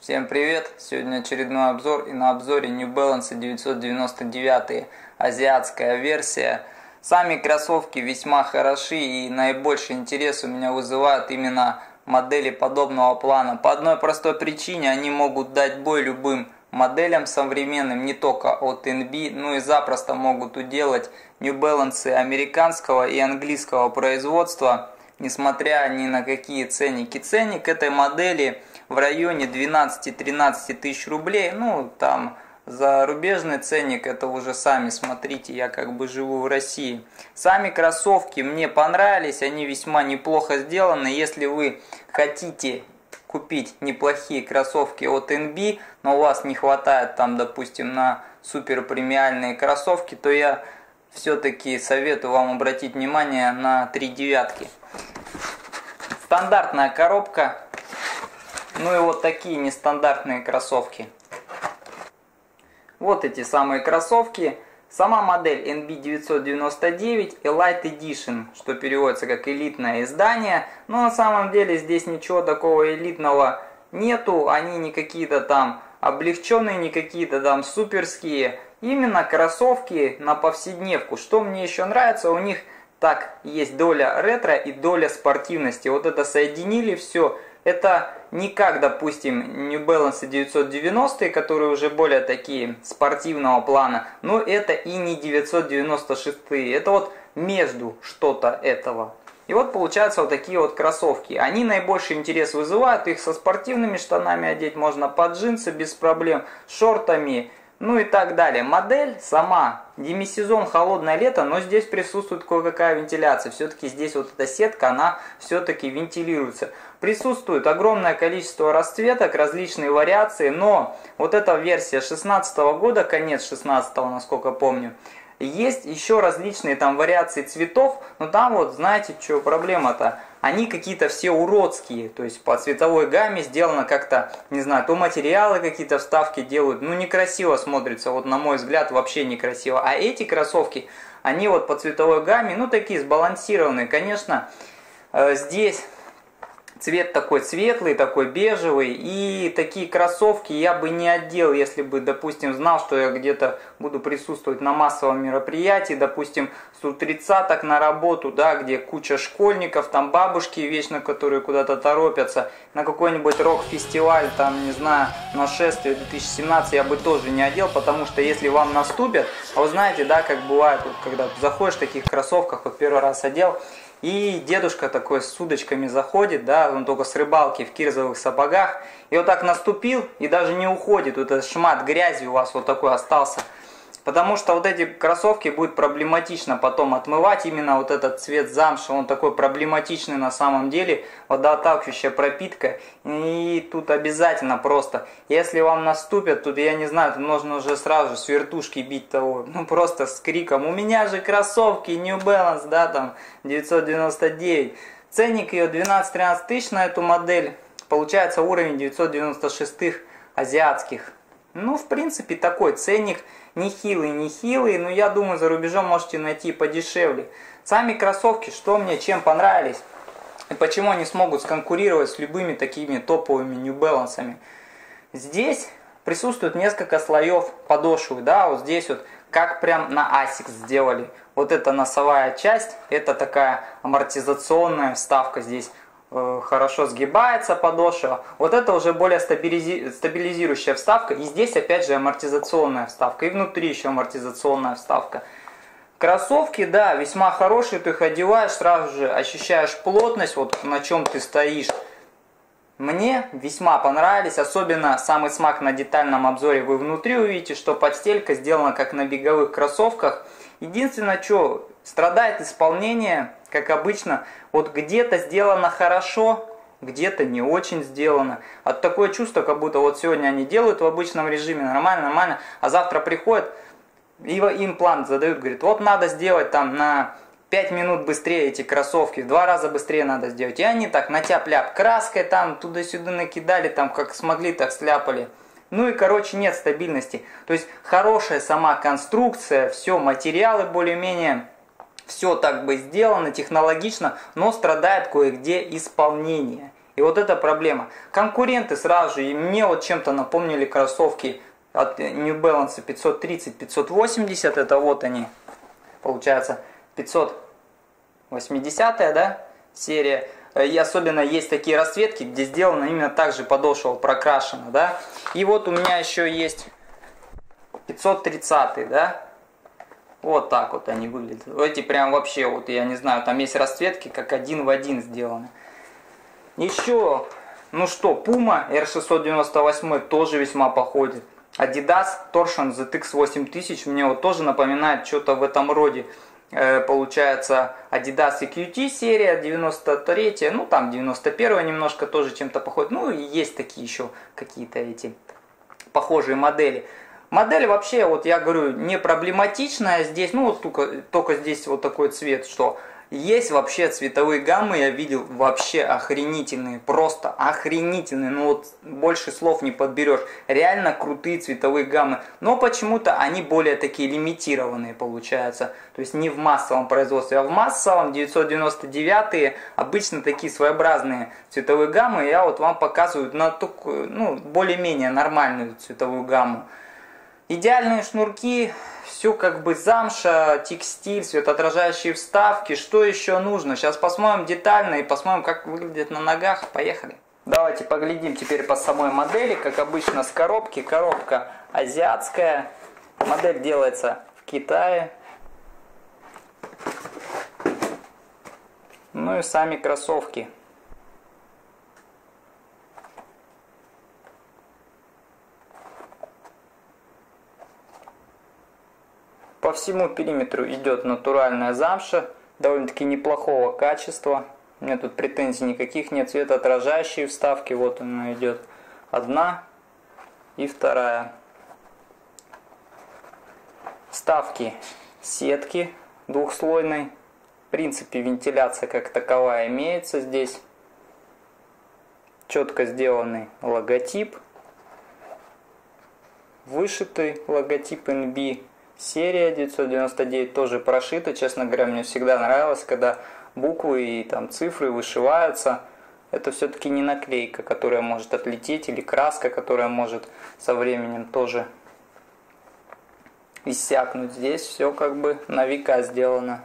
Всем привет! Сегодня очередной обзор, и на обзоре New Balance 999 азиатская версия. Сами кроссовки весьма хороши, и наибольший интерес у меня вызывают именно модели подобного плана. По одной простой причине: они могут дать бой любым моделям современным, не только от NB, но и запросто могут уделать New Balance американского и английского производства, несмотря ни на какие ценники. Ценник этой модели в районе 12-13 тысяч рублей. Ну, там зарубежный ценник, это уже сами смотрите, я как бы живу в России. Сами кроссовки мне понравились, они весьма неплохо сделаны. Если вы хотите купить неплохие кроссовки от NB, но у вас не хватает там, допустим, на супер премиальные кроссовки, то я все-таки советую вам обратить внимание на 3 девятки. Стандартная коробка. Ну и вот такие нестандартные кроссовки. Вот эти самые кроссовки. Сама модель NB999 Elite Edition, что переводится как элитное издание. Но на самом деле здесь ничего такого элитного нету. Они не какие-то там облегченные, не какие-то там суперские. Именно кроссовки на повседневку. Что мне еще нравится, у них так есть доля ретро и доля спортивности. Вот это соединили все. Это не как, допустим, New Balance 990, которые уже более такие спортивного плана, но это и не 996. Это вот между что-то этого. И вот получаются вот такие вот кроссовки. Они наибольший интерес вызывают. Их со спортивными штанами одеть можно, под джинсы без проблем, шортами, ну и так далее. Модель сама, демисезон, холодное лето, но здесь присутствует кое-какая вентиляция. Все-таки здесь вот эта сетка, она все-таки вентилируется. Присутствует огромное количество расцветок, различные вариации, но вот эта версия 16 года, конец 16, насколько помню, есть еще различные там вариации цветов, но там вот знаете, что проблема-то? Они какие-то все уродские, то есть по цветовой гамме сделано как-то, не знаю, то материалы какие-то вставки делают, ну некрасиво смотрится, вот на мой взгляд вообще некрасиво. А эти кроссовки, они вот по цветовой гамме, ну такие сбалансированные, конечно, здесь цвет такой светлый, такой бежевый, и такие кроссовки я бы не одел, если бы, допустим, знал, что я где-то буду присутствовать на массовом мероприятии, допустим, с U30 на работу, да, где куча школьников, там бабушки вечно, которые куда-то торопятся, на какой-нибудь рок-фестиваль, там, не знаю, нашествие 2017 я бы тоже не одел, потому что если вам наступят, а вы знаете, да, как бывает, вот, когда заходишь в таких кроссовках, вот первый раз одел, и дедушка такой с удочками заходит, да, он только с рыбалки в кирзовых сапогах, и вот так наступил, и даже не уходит, вот этот шмат грязи у вас вот такой остался. Потому что вот эти кроссовки будет проблематично потом отмывать, именно вот этот цвет замши, он такой проблематичный на самом деле, водоотталкивающая пропитка, и тут обязательно просто, если вам наступят, тут я не знаю, тут нужно уже сразу же с вертушки бить того, ну просто с криком: у меня же кроссовки New Balance, да, там 999, ценник ее 12-13 тысяч на эту модель, получается уровень 996 азиатских. Ну, в принципе, такой ценник, нехилый, но я думаю, за рубежом можете найти подешевле. Сами кроссовки, что мне чем понравились, и почему они смогут сконкурировать с любыми такими топовыми New Balance'ами. Здесь присутствует несколько слоев подошвы, да, вот здесь вот, как прям на Asics сделали. Вот эта носовая часть, это такая амортизационная вставка здесь. Хорошо сгибается подошва. Вот это уже более стабилизирующая вставка. И здесь опять же амортизационная вставка. И внутри еще амортизационная вставка. Кроссовки, да, весьма хорошие. Ты их одеваешь, сразу же ощущаешь плотность, вот на чем ты стоишь. Мне весьма понравились. Особенно самый смак на детальном обзоре вы внутри увидите, что подстелька сделана как на беговых кроссовках. Единственное, что страдает исполнение, как обычно, вот где-то сделано хорошо, где-то не очень сделано. От такое чувство, как будто вот сегодня они делают в обычном режиме, нормально, а завтра приходят, и им план задают, говорит, вот надо сделать там на 5 минут быстрее эти кроссовки, в 2 раза быстрее надо сделать. И они так на тяп-ляп краской там туда-сюда накидали, там как смогли, так сляпали. Ну и, короче, нет стабильности. То есть хорошая сама конструкция, все, материалы более-менее, все так бы сделано, технологично, но страдает кое-где исполнение. И вот эта проблема. Конкуренты сразу же, и мне вот чем-то напомнили кроссовки от New Balance 530, 580, это вот они, получается 580, да, серия. И особенно есть такие расцветки, где сделано именно так же подошва прокрашена, да. И вот у меня еще есть 530, да. Вот так вот они выглядят. Эти прям вообще, вот я не знаю, там есть расцветки, как один в один сделаны. Еще, ну что, Puma R698 тоже весьма походит. Adidas Torsion ZX 8000 мне вот тоже напоминает что-то в этом роде. Получается Adidas EQT серия 93, ну там 91 немножко тоже чем-то походит. Ну и есть такие еще какие-то эти похожие модели. Модель вообще, вот я говорю, не проблематичная здесь, ну вот только здесь вот такой цвет, что есть вообще цветовые гаммы, я видел вообще охренительные, просто охренительные, ну вот больше слов не подберешь, реально крутые цветовые гаммы, но почему-то они более такие лимитированные получаются, то есть не в массовом производстве, а в массовом 999 обычно такие своеобразные цветовые гаммы, я вот вам показываю на такую, ну более-менее нормальную цветовую гамму. Идеальные шнурки, все как бы замша, текстиль, светоотражающие вставки. Что еще нужно? Сейчас посмотрим детально и посмотрим, как выглядит на ногах. Поехали. Давайте поглядим теперь по самой модели. Как обычно с коробки. Коробка азиатская. Модель делается в Китае. Ну и сами кроссовки. По всему периметру идет натуральная замша, довольно-таки неплохого качества. У меня тут претензий никаких нет. Светоотражающие вставки, вот она идет одна и вторая. Вставки сетки двухслойной. В принципе, вентиляция как таковая имеется здесь. Четко сделанный логотип. Вышитый логотип NB. Серия 999 тоже прошита. Честно говоря, мне всегда нравилось, когда буквы и там цифры вышиваются. Это все-таки не наклейка, которая может отлететь, или краска, которая может со временем тоже иссякнуть. Здесь все как бы на века сделано.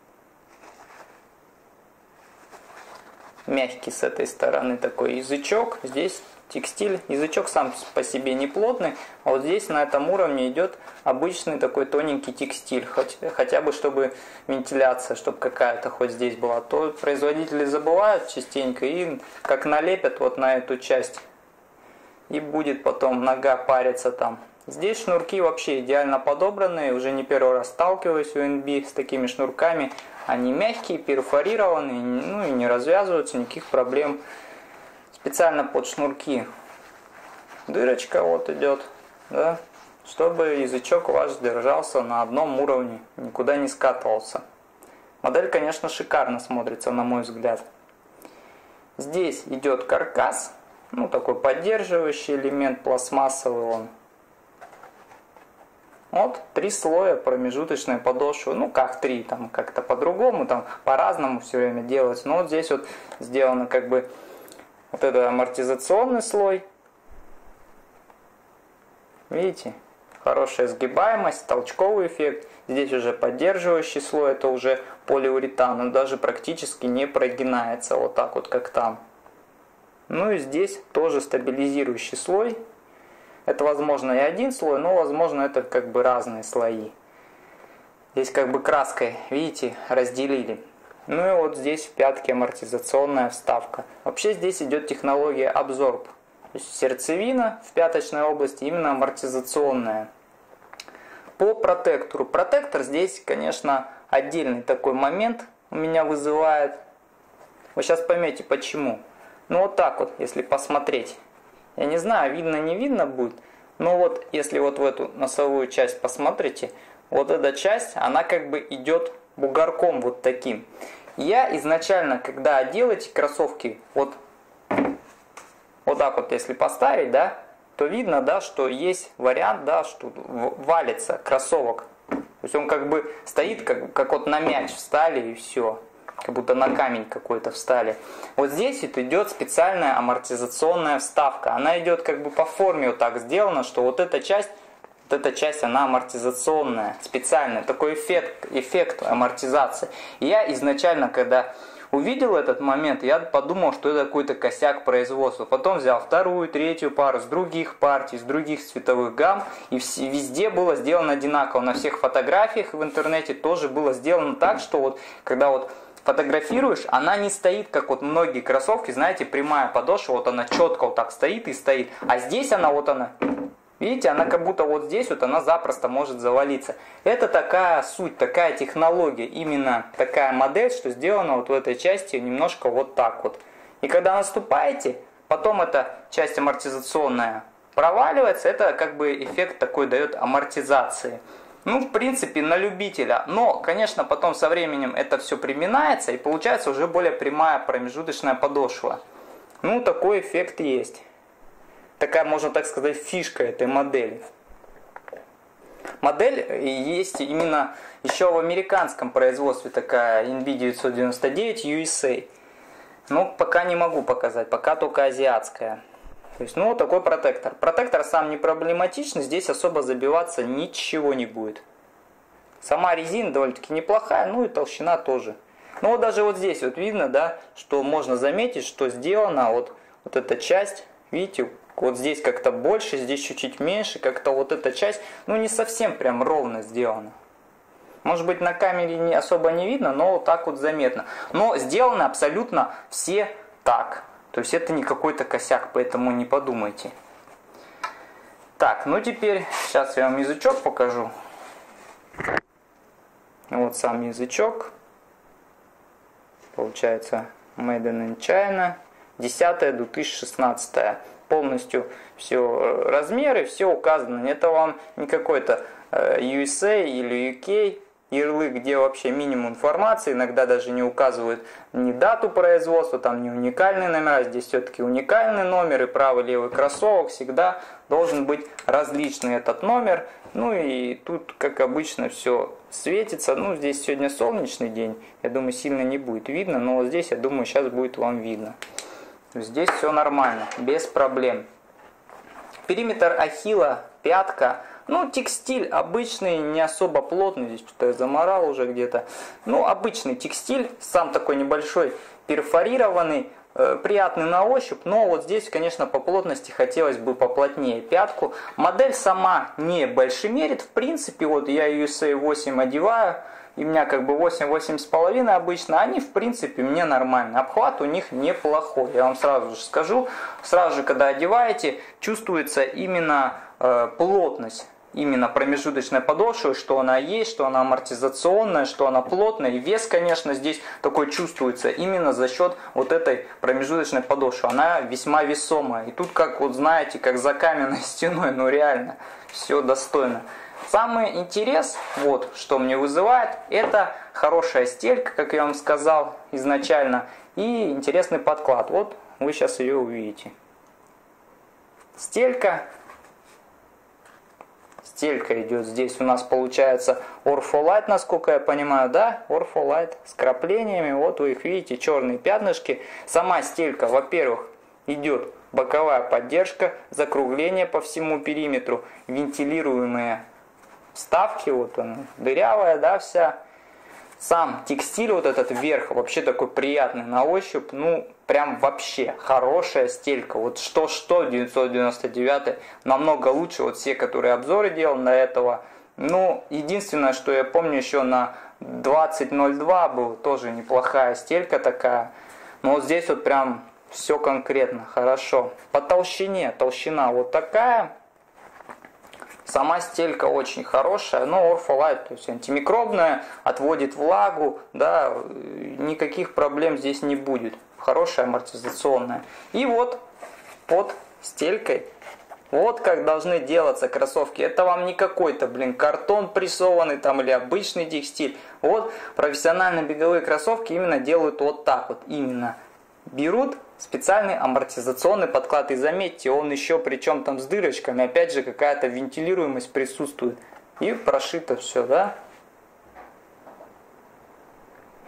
Мягкий с этой стороны такой язычок. Здесь текстиль. Язычок сам по себе не плотный, а вот здесь на этом уровне идет обычный такой тоненький текстиль. Хотя бы чтобы вентиляция, чтобы какая-то хоть здесь была. То производители забывают частенько и как налепят вот на эту часть. И будет потом нога париться там. Здесь шнурки вообще идеально подобранные. Уже не первый раз сталкиваюсь у NB с такими шнурками. Они мягкие, перфорированные, ну и не развязываются, никаких проблем. Специально под шнурки дырочка вот идет, да, чтобы язычок ваш держался на одном уровне, никуда не скатывался. Модель, конечно, шикарно смотрится, на мой взгляд. Здесь идет каркас, ну такой поддерживающий элемент, пластмассовый он. Вот 3 слоя промежуточной подошвы, ну как 3, там как-то по-другому, там по-разному все время делается, но вот здесь вот сделано как бы вот это амортизационный слой. Видите? Хорошая сгибаемость, толчковый эффект. Здесь уже поддерживающий слой, это уже полиуретан. Он даже практически не прогинается вот так вот, как там. Ну и здесь тоже стабилизирующий слой. Это возможно и один слой, но возможно это как бы разные слои. Здесь как бы краской, видите, разделили. Ну и вот здесь в пятке амортизационная вставка. Вообще здесь идет технология Absorb. То есть сердцевина в пяточной области именно амортизационная. По протектору. Протектор здесь, конечно, отдельный такой момент у меня вызывает. Вы сейчас поймете почему. Ну вот так вот, если посмотреть. Я не знаю, видно не видно будет. Но вот если вот в эту носовую часть посмотрите, вот эта часть, она как бы идет бугорком вот таким. Я изначально, когда одел эти кроссовки, вот так вот если поставить, да, то видно, да, что есть вариант, да, что валится кроссовок. То есть он как бы стоит, как вот на мяч встали и все. как будто на камень какой-то встали. Вот здесь вот идет специальная амортизационная вставка. Она идет как бы по форме вот так сделана, что вот эта часть она амортизационная, специальная, такой эффект амортизации. И я изначально, когда увидел этот момент, я подумал, что это какой-то косяк производства. Потом взял вторую, третью пару с других партий, с других цветовых гамм, и везде было сделано одинаково. На всех фотографиях в интернете тоже было сделано так, что вот когда вот фотографируешь, она не стоит, как вот многие кроссовки, знаете, прямая подошва, вот она четко вот так стоит и стоит. А здесь она, вот она, видите, она как будто вот здесь вот она запросто может завалиться. Это такая суть, такая технология, именно такая модель, что сделана вот в этой части немножко вот так вот. И когда наступаете, потом эта часть амортизационная проваливается, это как бы эффект такой дает амортизации. Ну, в принципе, на любителя. Но, конечно, потом со временем это все приминается и получается уже более прямая промежуточная подошва. Ну, такой эффект есть. Такая, можно так сказать, фишка этой модели. Модель есть именно еще в американском производстве, такая NB999 USA. Ну, пока не могу показать, пока только азиатская. То есть, ну, вот такой протектор. Протектор сам не проблематичный, здесь особо забиваться ничего не будет. Сама резина довольно-таки неплохая, ну и толщина тоже. Ну, вот даже вот здесь вот видно, да, что можно заметить, что сделана вот эта часть, видите, вот здесь как-то больше, здесь чуть-чуть меньше, как-то вот эта часть, ну, не совсем прям ровно сделана. Может быть, на камере не особо не видно, но вот так вот заметно. Но сделаны абсолютно все так. То есть это не какой-то косяк, поэтому не подумайте. Так, ну теперь, сейчас я вам язычок покажу. Вот сам язычок. Получается, Made in China. 10-2016. Полностью все размеры, все указано. Это вам не какой-то USA или UK ярлык, где вообще минимум информации, иногда даже не указывают ни дату производства, там не уникальные номера, здесь все-таки уникальный номер, и правый левый кроссовок всегда должен быть различный этот номер. Ну и тут, как обычно, все светится. Ну, здесь сегодня солнечный день, я думаю, сильно не будет видно, но вот здесь, я думаю, сейчас будет вам видно. Здесь все нормально, без проблем. Периметр ахилла, пятка. Ну, текстиль обычный, не особо плотный, здесь что-то я заморал уже где-то. Ну, обычный текстиль, сам такой небольшой, перфорированный, приятный на ощупь, но вот здесь, конечно, по плотности хотелось бы поплотнее пятку. Модель сама не большемерит, в принципе, вот я USA 8 одеваю, и у меня как бы 8-8,5 обычно, они в принципе мне нормальны. Обхват у них неплохой, я вам сразу же скажу. Сразу же, когда одеваете, чувствуется именно плотность. Именно промежуточной подошвы, что она есть, что она амортизационная, что она плотная. И вес, конечно, здесь такой чувствуется именно за счет вот этой промежуточной подошвы. Она весьма весомая. И тут, как вот знаете, как за каменной стеной, ну реально, все достойно. Самый интерес, вот что мне вызывает, это хорошая стелька, как я вам сказал изначально, и интересный подклад. Вот вы сейчас ее увидите. Стелька идет здесь у нас, получается, Orpholite, насколько я понимаю, да? Orpholite с краплениями, вот вы их видите, черные пятнышки. Сама стелька, во-первых, идет боковая поддержка, закругление по всему периметру, вентилируемые вставки, вот она, дырявая, да, вся. Сам текстиль, вот этот верх, вообще такой приятный на ощупь, ну, прям вообще хорошая стелька. Вот что 999 намного лучше, вот все, которые обзоры делал до этого. Ну, единственное, что я помню, еще на 2002 был тоже неплохая стелька такая. Но вот здесь вот прям все конкретно, хорошо. По толщине, толщина вот такая. Сама стелька очень хорошая, но Orpholite, то есть антимикробная, отводит влагу, да, никаких проблем здесь не будет. Хорошая амортизационная. И вот под стелькой, вот как должны делаться кроссовки. Это вам не какой-то, картон прессованный там или обычный текстиль. Вот профессиональные беговые кроссовки именно делают вот так вот, именно. Берут специальный амортизационный подклад. И заметьте, он еще причем там с дырочками. Опять же, какая-то вентилируемость присутствует. И прошито все, да?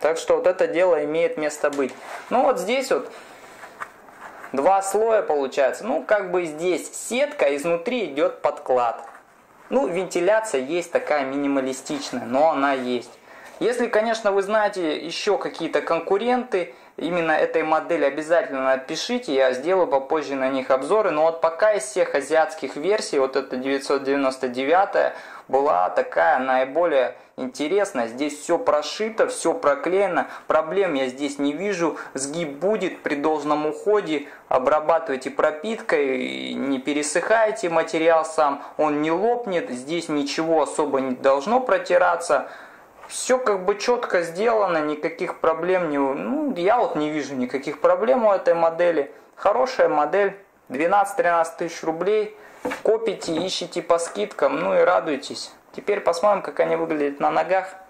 Так что вот это дело имеет место быть. Ну вот здесь вот 2 слоя получается. Ну как бы здесь сетка, изнутри идет подклад. Ну вентиляция есть такая минималистичная, но она есть. Если, конечно, вы знаете еще какие-то конкуренты именно этой модели, обязательно напишите, я сделаю попозже на них обзоры. Но вот пока из всех азиатских версий, вот эта 999 была такая наиболее интересная. Здесь все прошито, все проклеено, проблем я здесь не вижу. Сгиб будет при должном уходе, обрабатывайте пропиткой, не пересыхайте материал сам, он не лопнет, здесь ничего особо не должно протираться. Все как бы четко сделано, никаких проблем не... Ну, я вот не вижу никаких проблем у этой модели. Хорошая модель, 12-13 тысяч рублей. Копите, ищите по скидкам, ну и радуйтесь. Теперь посмотрим, как они выглядят на ногах.